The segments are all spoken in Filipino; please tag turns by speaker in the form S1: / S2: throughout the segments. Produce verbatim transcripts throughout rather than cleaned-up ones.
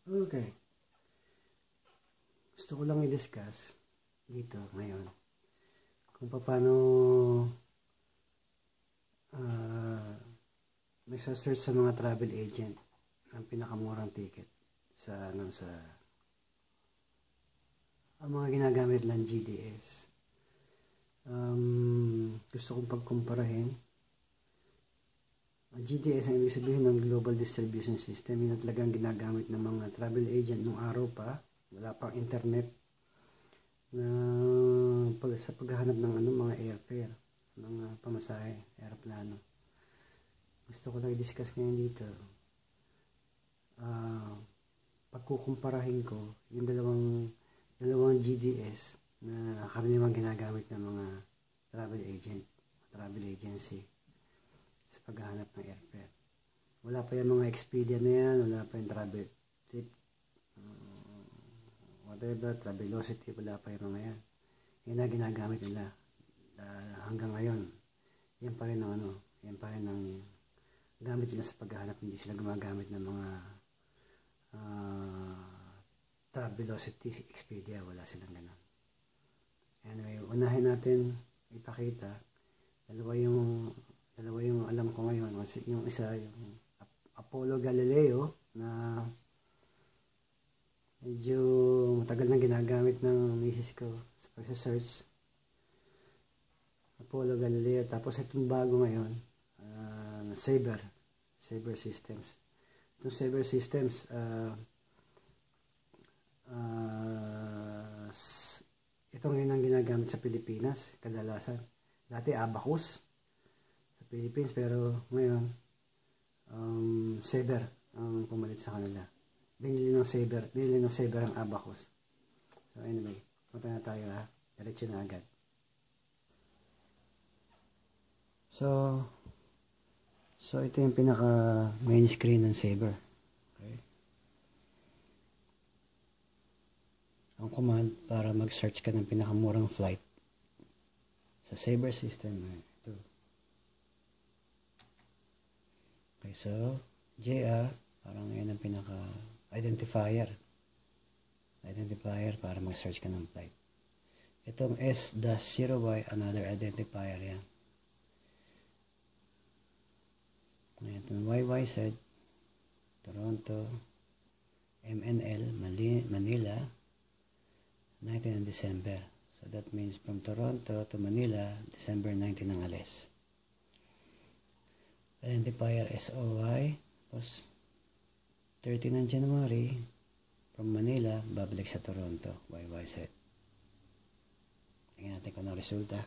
S1: Okay. Gusto ko lang i-discuss dito ngayon kung paano uh, nagsasearch sa mga travel agent ang pinakamurang ticket sa ano sa ang mga ginagamit lang G D S. Um, gusto kong pagkumparahin. Ang G D S ang ibig sabihin ng Global Distribution System. Yun ang talagang ginagamit ng mga travel agent nung araw pa. Wala pang internet na pag, sa paghahanap ng ano, mga airfare, ng pamasahe, aeroplano. Gusto ko lang i-discuss ngayon dito. Uh, pagkukumparahin ko yung dalawang dalawang G D S na karaniwang ginagamit ng mga travel agent, travel agency sa paghahanap ng airfare. Wala pa yung mga Expedia na yan, wala pa yung travel trip, uh, whatever, Travelocity, wala pa yung mga yan. Yan na ginagamit nila uh, hanggang ngayon. Yan pa rin ang ano, yan pa rin ang gamit nila sa paghahanap. Hindi sila gumagamit ng mga uh, Travelocity, Expedia, wala silang ganun. Anyway, unahin natin ipakita dalawa yung dalawa yung alam ko ngayon. Yung isa yung Apollo Galileo na medyo matagal na ginagamit ng misis ko sa pagsa-search. Apollo Galileo. Tapos itong bago ngayon, uh, Sabre. Sabre Systems. Itong Sabre Systems, uh, uh, itong yun ang ginagamit sa Pilipinas, kadalasan. Dati Abacus sa Philippines, pero ngayon, um, Sabre ang pumalit sa kanila. Binili ng Sabre, binili ng Sabre ang Abacus. So anyway, punta na tayo ha. Diretso na agad. So, so ito yung pinaka main screen ng Sabre. Okay. Ang command para mag-search ka ng pinakamurang flight sa Sabre system. Ito. Okay, so J R, parang yan ang pinaka identifier. Identifier para mag-search ka ng flight. Itong S zero Y, another identifier yan. Ngayon, itong Y Y Z, Toronto, M N L, Manila, nineteen ng December. So that means from Toronto to Manila, December nineteen ang alis. Identifier S O Y, tapos thirteen ng January, from Manila, babalik sa Toronto, Y Y Z. Tingnan natin kung ano resulta.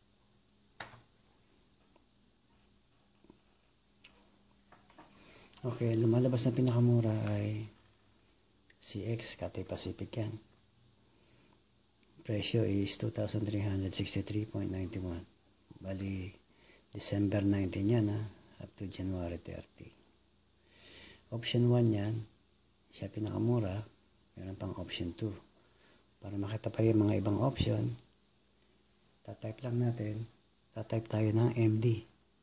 S1: Okay, lumalabas na pinakamura ay C X, Cathay Pacific yan. Presyo is two thousand three hundred sixty-three point nine one. Bali, December nineteen yan ha, up to January thirty. Option one yan, siya pinakamura. Meron pang option two. Para makita pa yung mga ibang option, tatype lang natin, tatype tayo ng M D.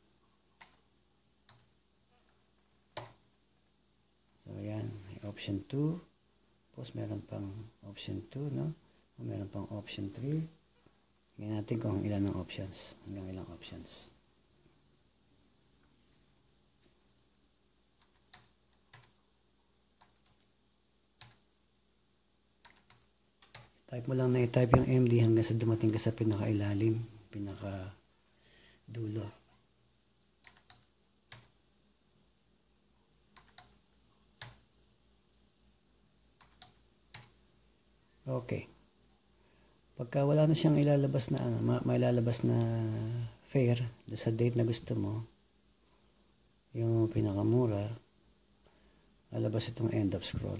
S1: So yan, option two. Tapos meron pang option two, no? Meron pang option three. Tingnan natin kung ilan ang options. Hanggang ilang options. Type mo lang na i-type yung M D hanggang sa dumating ka sa pinaka-ilalim, pinaka-dulo. Okay. Pagka wala na siyang ilalabas na ano, ma mailalabas na fare do sa date na gusto mo, yung pinakamura, lalabas itong end of scroll.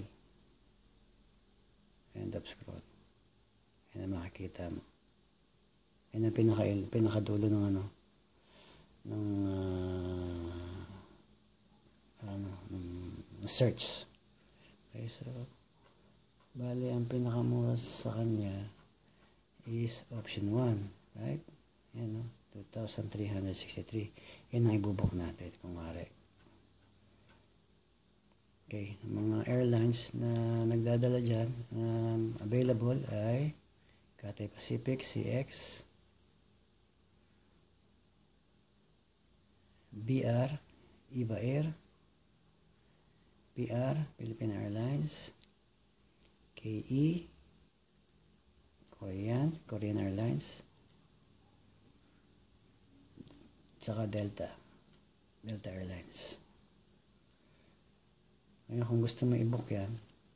S1: End of scroll. Yan ang makikita mo. Yan ang pinaka pinakadulo ng ano ng uh, ano ng search. Okay, so bali, ang pinakamura sa kanya is option one, right? Yan, no? two thousand three hundred sixty-three. Yan ang ibubok natin, kung mare. Okay, mga airlines na nagdadala dyan, um, available ay Cathay Pacific, C X, B R, Iba Air, P R, Philippine Airlines, K E, Korean, Korean Airlines, tsaka Delta, Delta Airlines. Ngayon, kung gusto mo i-book yan,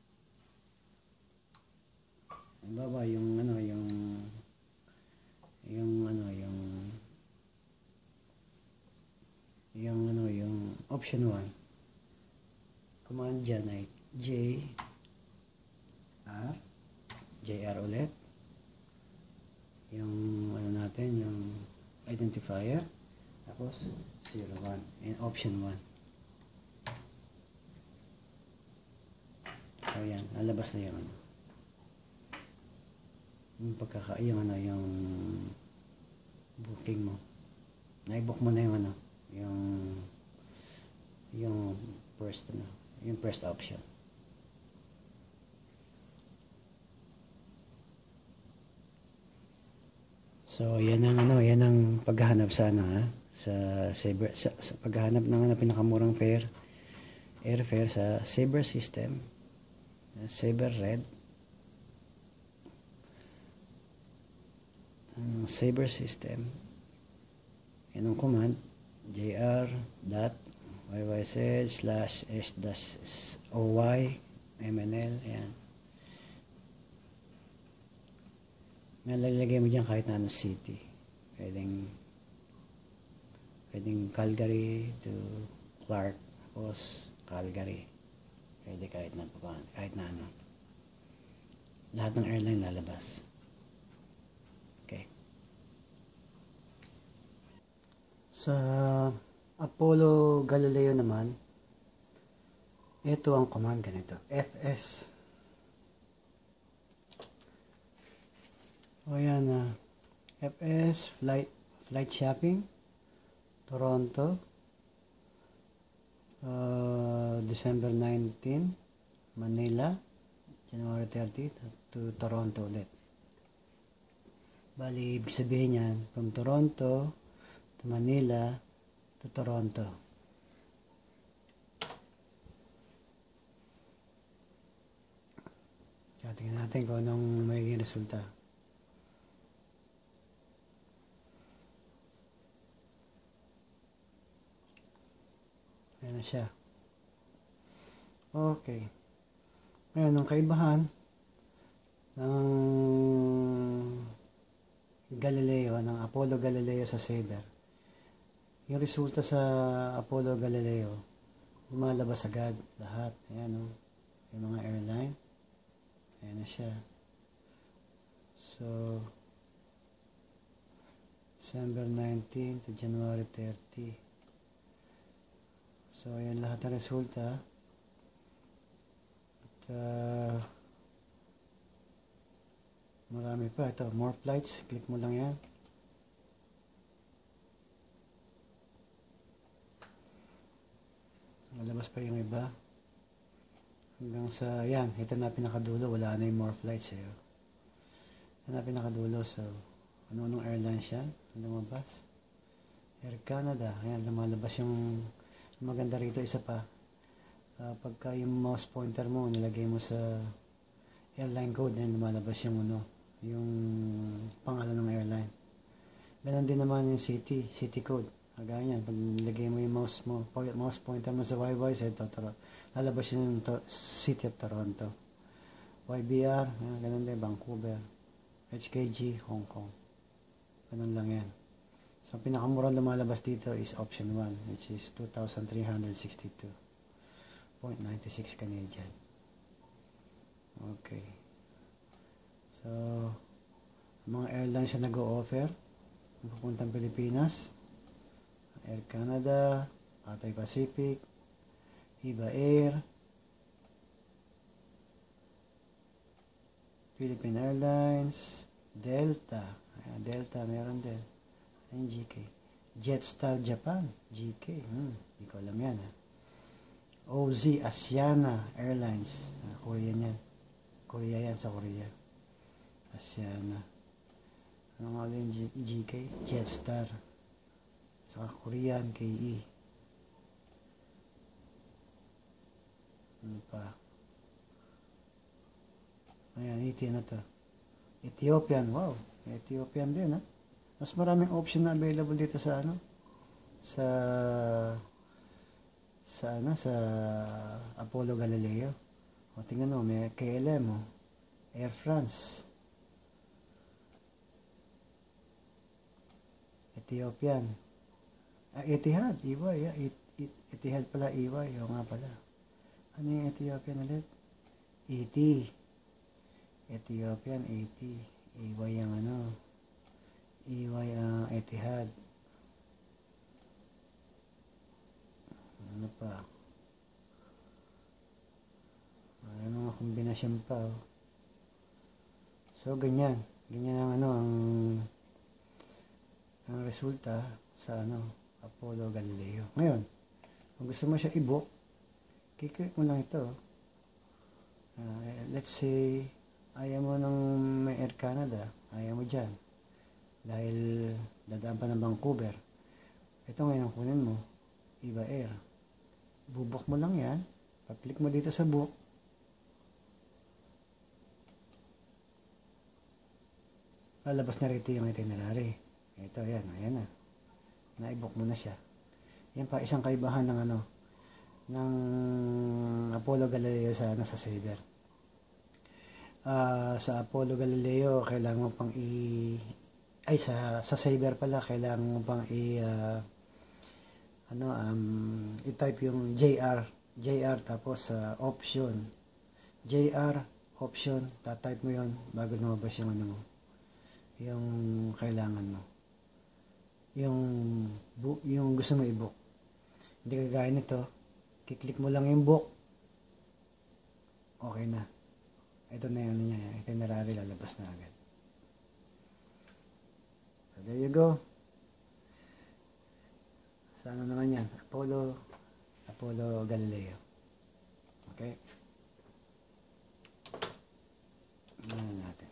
S1: baba yung ano, yung yung ano, yung yung ano, yung option one. Command dyan ay J R, J R ulit. Yung ano natin, yung identifier. Tapos zero one and option one. So yan, nalabas na yung ano. Yung pagkaka, yung ano, yung booking mo. Na-book mo na yung ano, yung yung first ano, yung first option. So yan ang ano, yan ang paghahanap sa ano ha, sa Sabre, sa, sa paghahanap ng ano, pinakamurang fare, airfare sa Sabre system. Sabre Red, uh, Sabre system, yan ang command jr dot yyz slash s dash oy mnl. Ayan, nalalagay mo dyan kahit na ano city, pwedeng pwedeng Calgary to Clark, tapos Calgary. Pwede kahit na kahit na ano. Lahat ng airline lalabas. Okay. Sa Apollo Galileo naman, ito ang command ganito. F S. O yan na. Uh, F S flight flight shopping Toronto. Uh, December nineteenth, Manila, January thirtieth to Toronto ulit. Bali, ibig sabihin yan, from Toronto to Manila to Toronto. Kaya tingnan natin kung anong magiging resulta. Ayan na siya. Okay. Ngayon, ang kaibahan ng Galileo, ng Apollo Galileo sa Sabre, yung resulta sa Apollo Galileo, lumalabas agad lahat. Ayan o, yung mga airline. Ayan na siya. So, December nineteenth to January thirtieth. So, ayan lahat ng resulta. At, uh, marami pa. Ito, more flights. Click mo lang yan. Malabas pa yung iba. Hanggang sa, yan. Ito na pinakadulo. Wala na yung more flights. Eh. Ito na pinakadulo. So, ano-anong airlines yan? Lumabas. Air Canada. Ayan, lumalabas yung maganda rito, isa pa. Uh, pagka yung mouse pointer mo, nilagay mo sa airline code, then lumalabas yung ano, yung pangalan ng airline. Ganun din naman yung city, city code. Kagaya yan, pag nilagay mo yung mouse mo, mouse pointer mo sa Y Y Z, lalabas yung to, City of Toronto. Y B R, yan, ganun din, Vancouver. H K G, Hong Kong. Ganun lang yan. So, pinakamurang lumalabas dito is option one, which is two thousand three hundred sixty-two point nine six Canadian. Okay. So, mga airlines na nag-o-offer, pupuntang Pilipinas, Air Canada, Cathay Pacific, Iba Air, Philippine Airlines, Delta, ayan, Delta, meron din. Ayan, G K. Jetstar Japan, G K. Hmm, di ko alam yan. Ha? O Z, Asiana Airlines. Uh, Korean yan. Korea yan, sa Korea. Asiana. Ano nga ulit yung G- GK? Jetstar. Saka Korean, K E. Ano pa? Ayan, E T na to. Ethiopian, wow. Ethiopian din, ha? Mas maraming option na available dito sa ano? Sa sa ano, sa Apollo Galileo. O tingnan mo, may K L M, oh. Air France. Ethiopian. Ah, Etihad, E Y, yeah. Et, Et, Etihad pala, E Y, o nga pala. Ano yung Ethiopian ulit? E T. Ethiopian, E T. E Y ang ano. E Y ang uh, Etihad. Ano pa? Ay, mga kombinasyon pa, oh. So, ganyan. Ganyan ang ano, ang ang resulta sa ano, Apollo Galileo. Ngayon, kung gusto mo siya i-book, kiklik mo lang ito. Uh, let's say, ayaw mo ng may Air Canada, ayaw mo dyan. Dahil dadaan pa ng Vancouver. Ito ngayon ang kunin mo, Iba Air. Bubuk mo lang yan. Pag-click mo dito sa book, lalabas na rito yung itinerary. Ito, yan, ayan na. Na-book mo na siya. Yan pa, isang kaibahan ng ano, ng Apollo Galileo sa, ano, sa Sabre. Uh, sa Apollo Galileo, kailangan mo pang i... Ay, sa, sa Sabre pala, kailangan mo pang i... Uh, ano, um, i-type yung J R. J R, tapos uh, option. J R, option, ta-type mo yon bago lumabas yung ano mo. Yung kailangan mo. Yung, bu- yung gusto mo i-book. Hindi kagaya nito, kiklik mo lang yung book. Okay na. Ito na yung ano niya, itinerary, lalabas na agad. So there you go. Sa ano naman yan? Apollo, Apollo Galileo. Okay? Ano natin?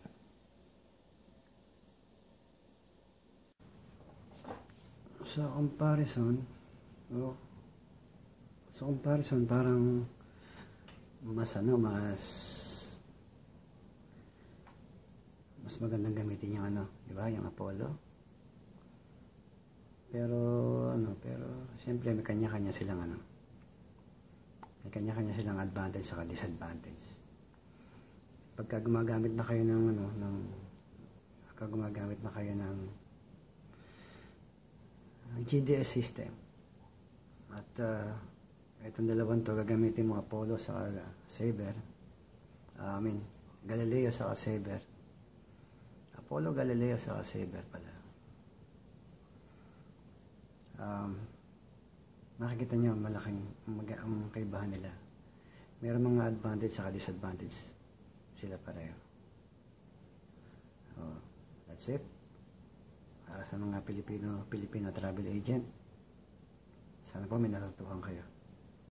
S1: Sa comparison, oh, sa comparison, parang mas ano, mas mas magandang gamitin yung ano, di ba? Yung Apollo. Pero ano, pero siyempre may kanya-kanya silang ano. May kanya-kanya silang advantage sa disadvantage. Pagka gumagamit na kayo ng ano, ng pagka gumagamit na kayo ng G D S system. At uh, itong dalawang to gagamitin mo Apollo sa Sabre. Uh, I mean, Galileo sa Sabre. Apollo Galileo sa Sabre pala. Um, makikita nyo malaking mag- ang kaibahan nila. Meron mga advantage sa disadvantage sila pareho. So, that's it. Para sa mga Pilipino Filipino travel agent, sana po may natutuhan kayo.